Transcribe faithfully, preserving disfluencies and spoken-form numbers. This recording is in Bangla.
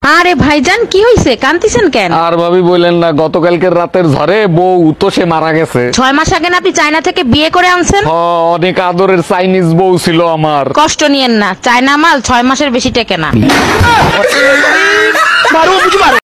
আরে ভাইজান কি হইছে, কান্তিছেন কেন? আর ভাবি বললেন না, গতকালকের রাতের ঝড়ে বউ তো সে মারা গেছে। ছয় মাস আগে না আপনি চায়না থেকে বিয়ে করে আনছেন? হ, অনেক আদরের চাইনিজ বউ ছিল আমার। কষ্ট নিয়েন না, চায়না মাল ছয় মাসের বেশি টেকে না।